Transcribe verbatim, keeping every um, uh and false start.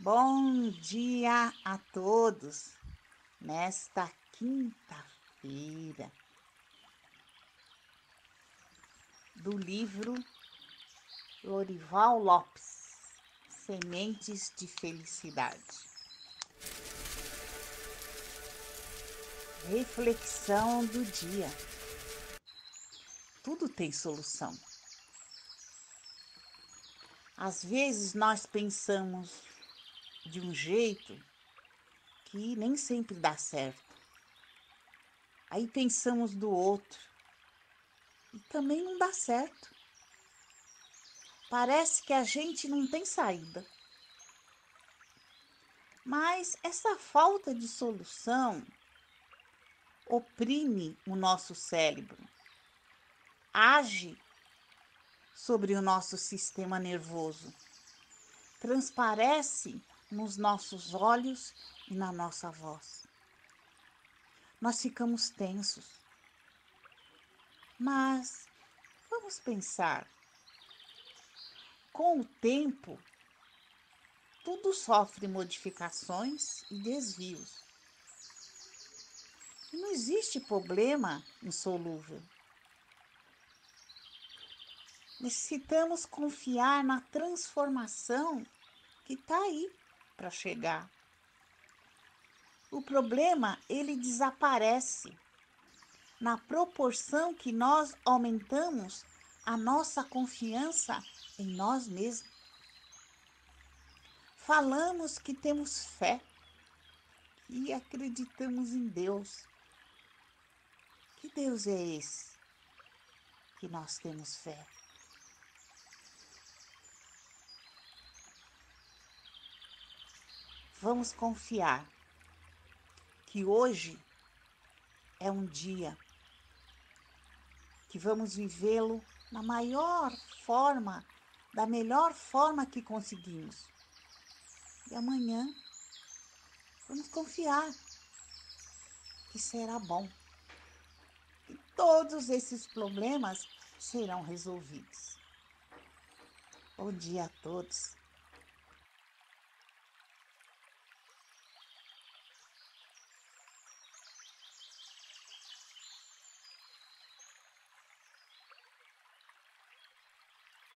Bom dia a todos nesta quinta-feira do livro Lorival Lopes, Sementes de Felicidade. Reflexão do dia. Tudo tem solução. Às vezes nós pensamos de um jeito que nem sempre dá certo. Aí pensamos do outro e também não dá certo. Parece que a gente não tem saída. Mas essa falta de solução oprime o nosso cérebro, age sobre o nosso sistema nervoso, transparece nos nossos olhos e na nossa voz. Nós ficamos tensos. Mas vamos pensar. Com o tempo, tudo sofre modificações e desvios. E não existe problema insolúvel. Necessitamos confiar na transformação que está aí para chegar. O problema, ele desaparece na proporção que nós aumentamos a nossa confiança em nós mesmos. Falamos que temos fé e acreditamos em Deus. Que Deus é esse que nós temos fé? Vamos confiar que hoje é um dia que vamos vivê-lo na maior forma, da melhor forma que conseguimos. E amanhã vamos confiar que será bom. E todos esses problemas serão resolvidos. Bom dia a todos.